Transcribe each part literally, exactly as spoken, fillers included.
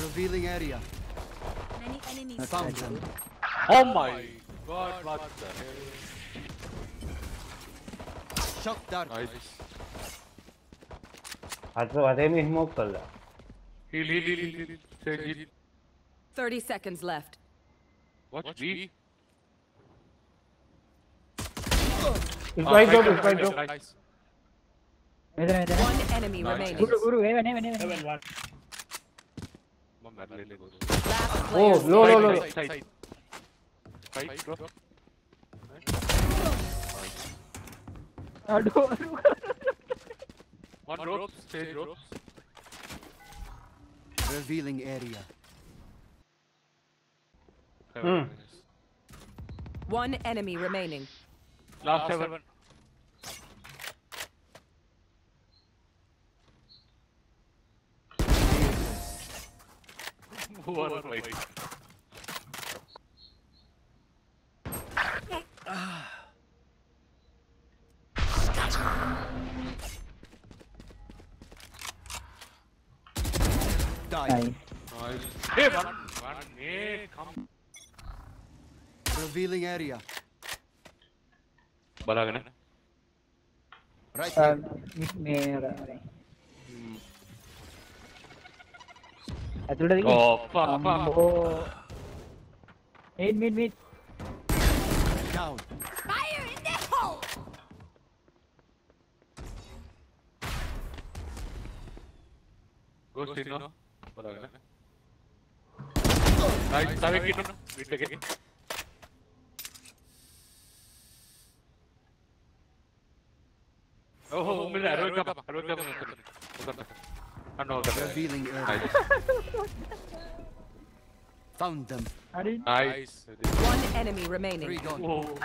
Revealing area. Many enemies. I found them. Oh my god, what the hell? Shock dart. Nice. Atro ademi smoke kalla. Heal, heal, heal, heal, heal. Say heal. Thirty seconds left. What? B? It's right door, it's right door. Nice. One enemy Nice. remaining. Guru, Guru, heaven, heaven, heaven. Seven one. Last Last Oh, player. low, low, low. Side, side, side. Side, bro. Aduh, One ropes, stage ropes. Revealing area. Seven. One enemy remaining. Last seven. One fight. Die. nice. Nice. Hey, one, one, hey, come. Revealing area. Balagana. Right Uh, here. mid में Atul dah Oh, fuck, fuck. Oh. Mid, mid, mid. Down. Fire in the hole. Ghost in, no? Balagana. Nice, save it, no? Wait again. Oh, oh, मिल रहा है, road का, road का, उधर तक, अन्नो उधर तक. Revealing area. Nice. Found them. Hari. Nice. One enemy remaining. Three gone. Oh.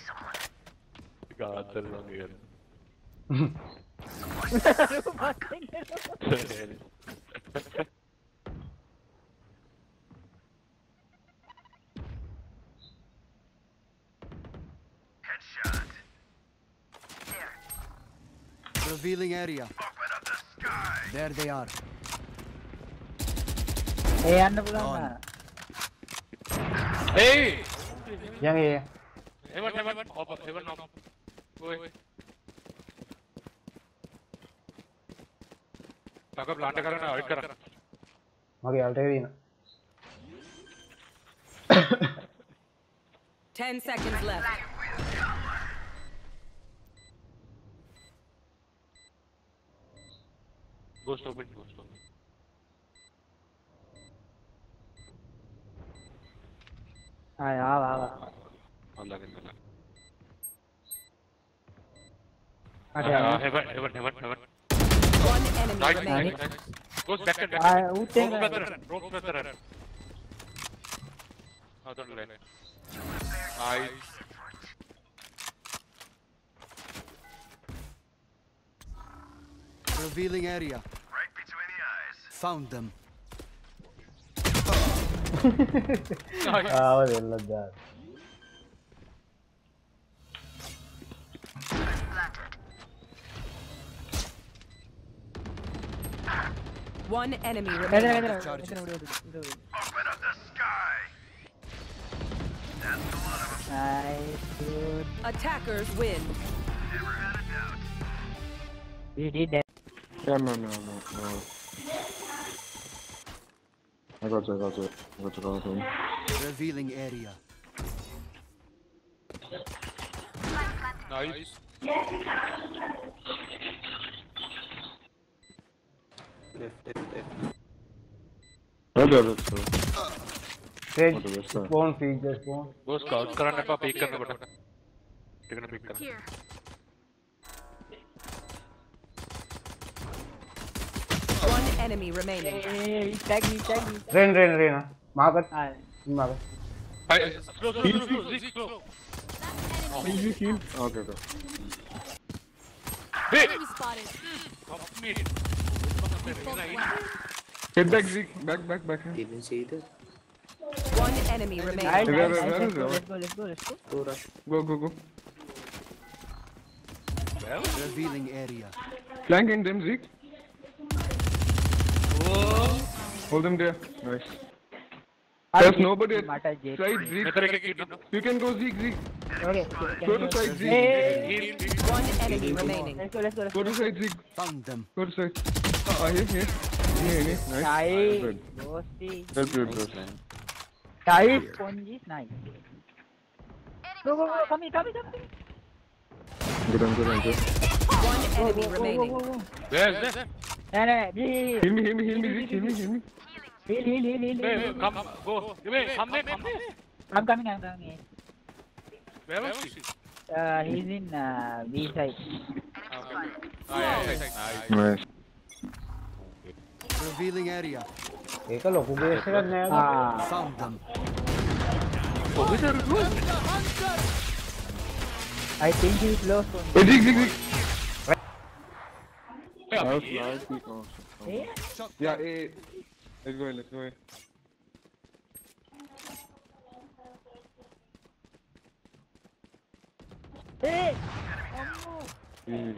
God, that's wrong here. Revealing area. There they are. Eh, anda pulang Gone. na. Hey! Yang ye. Heaven, heaven, up, heaven, up. Go away. Taka plant kara na, avoid kara. Mage already na. Ten seconds left. Ghost open, ghost open. Ay, ah, ah, ah. Allah ke Allah. Ada. Uh, heaven, heaven, heaven, heaven. One enemy Nice, remaining. nice, nice. Ghost back and back. Ah, uteng Rope na. brother, rope brother. Other lane. Nice. Revealing area. Right between the eyes. Found them. Nice. Ah, what is that? One enemy Vedra, remaining. vedra, Charges. vedra, vedra, vedra, vedra. Open up the sky. That's the one of them. Nice, good. Attackers win. Never had a doubt. We did that. Yeah, no, no, no, no. I got you, I got you. I got you, I got you. Revealing area. Nice. Oh, there it is. Sage, What is this, sir? spawn feature, spawn. Ghost scout करने का pick करने पड़ता. Take pick करना. Here. One enemy remaining. Hey, tag me, tag me. Rain, rain, rain. ah. Magat, Ah, magat. Hey, slow, slow, slow, slow, Zeke, slow. Easy heal. Okay, okay. Hey! Enemy spotted. Come me. Hit back, Zeke. Back, back, back. Yeah. Didn't see that. One enemy nice, remaining. nice, Where- nice. where Let's is go, it? let's go, let's go, let's go. Go rush. Go, go, go. Revealing area. Flanking them, Zeke. Hold him there. Nice. There's nobody at Mata J. side Zeke. You can go Zeke, Zeke. Okay. Go to side Zeke. Hey. One enemy remaining. Let's go. Let's go. Let's Go go. to side Zeke. Found them. Go to side. Ah, here, here. Here, here. Nice. Nice. Good. Ghosty. Well played, bro. Nice. Spongy. Nice. Go, go, go. Come here. Come here. Come here. Good on, good on, good. One enemy remaining. Where is that? No, no, no. Heal, Heal me, heal me, heal me, Zeke. Heal me, heal me. heal, heal, heal, heal. Hey, heal. come, go. Wait, come there, come there. I'm coming. I'm coming. Where was she? Uh, he's in uh, B side. Ah, yeah, yeah, nice. Nice. Revealing area. ඒක ලොකු base එකක් නෑ. Ah. Found them. Oh, which are you? I think he's lost on. Hey, Zeke, Zeke, Zeke. Yeah, That was yeah. nice. Oh, Hey. yeah, hey. Let's go, let's go. Hey. Jeez.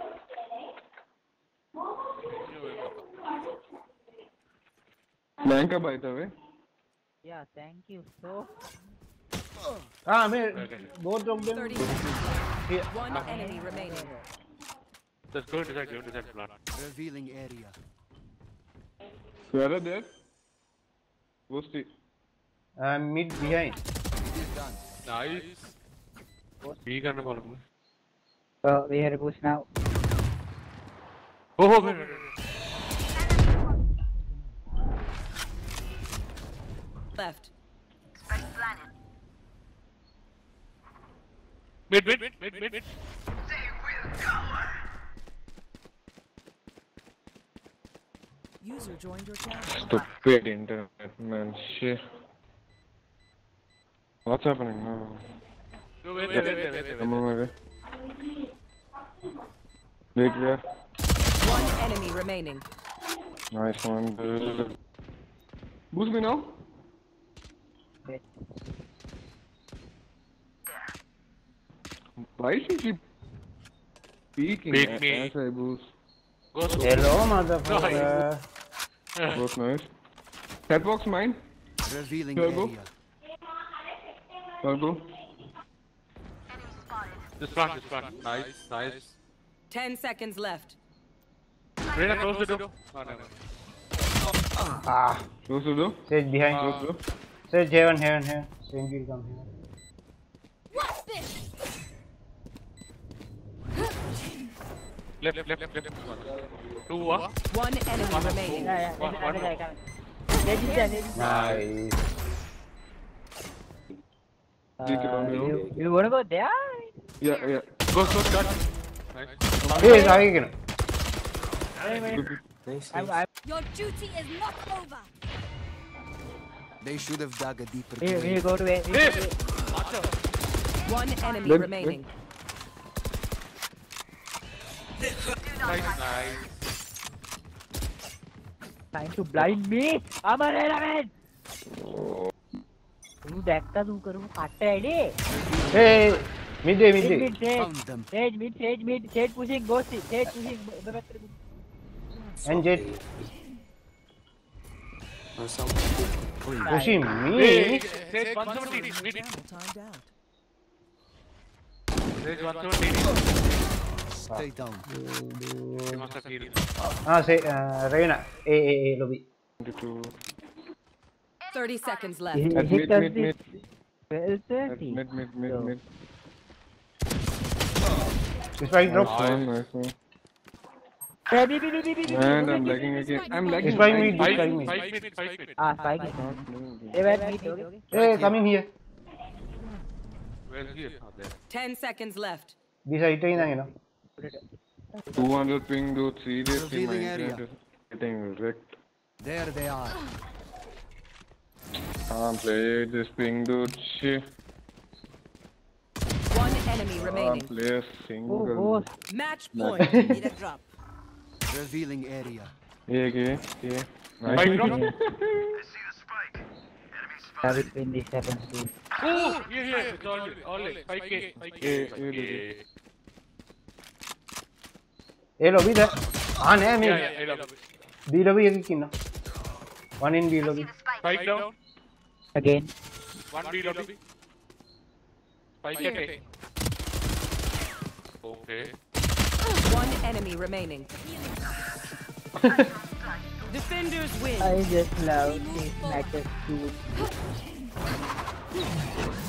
Lanka, by the way. Yeah, thank you. So. ආ මේ both of them. thirty seconds left. Here. One enemy remaining. Just go to that, go to that plan. Revealing area. Where are they? What's the... Uh, mid behind. It is done. Nice. Be gonna follow me. So we have to push now. Oh, wait, wait, wait. Left. Wait, wait, wait, wait, wait, wait. User joined your channel. Stupid internet, man. Shit. What's happening now? No, wait, wait, wait, wait, wait, Come wait. on, wait. Wait, where? One enemy remaining. Nice one. dude. Boost me now. Okay. Why is he keep peeking Peek at me. as I boost? Go, go. Hello motherfucker. Both nice. Catbox mine. Revealing Here, go. area. I'll go. This one, this one. Nice, nice. Ten seconds left. Rena, close the door. Oh, no, no. Ah, Close the door. Sage behind. Close the door. Sage heaven, heaven, heaven. Sage will come here. What's this? Left, left, left, left. One. Two, uh. One enemy remaining. Yeah, yeah. One, There's one another more. guy coming. There is there, there is Nice. Zeke, Uh, on the you, road. you wanna go there? Yeah, yeah. Go, go, shot. Nice. Hey, sorry again. Wait, wait. Good. I'm, I'm, Your duty is not over. They should have dug a deeper we, we grave. go to A. We go Hey! to A. One enemy Good, remaining. Nice, nice. Trying to blind me. I'm a relevant. तू देखता तू करूँ काटता है डे. Hey, mid day, mid Mid, day. mid, sage. Found them. Sage, mid, sage, mid, sage pushing, ghost, sage pushing. And jet. Pushing me. Hey, stage one seventeen. Wait, wait. Timed out. Stage one seventeen. Stay down. You must have healed. Ah, say, uh, Reina. A, A, A, lobby. twenty-two. Thirty seconds left. He, At he mid, does mid, this mid. well At thirty. mid, mid, mid, So- mid. Spike drop. Nice one, nice one. Hey, B, B, B, B, B, B, And B, I'm B, B, lagging B, again. B, I'm B, lagging. It's fine, I'm we- Five, Five minutes. five minutes, five minutes. Ah, spike is not. They were mid, okay? Hey, coming here. Well, here. Oh, there. Ten seconds left. This side train again, no? two hundred ping, dude. Seriously, my Revealing area. internet is getting wrecked. There they are. Can't play this ping, dude. Shit. One enemy remaining. Can't play a Oh, single. ghost. Match point. Need a drop. Revealing area. Yeah, okay, okay. Five Nice. drop. I see the spike. Enemy spotted. Have it in this seven two. Oh, here, here. It's all, all, five K, five K, Yeah, five yeah, K. A lobby there. Ah, no, Yeah, mid. yeah, I love it. B lobby එකකින් ඉන්නවා. One in B lobby. Spike down. Again. One B lobby. Spike at A. Okay. One enemy remaining. Defenders win. I just love these matches too.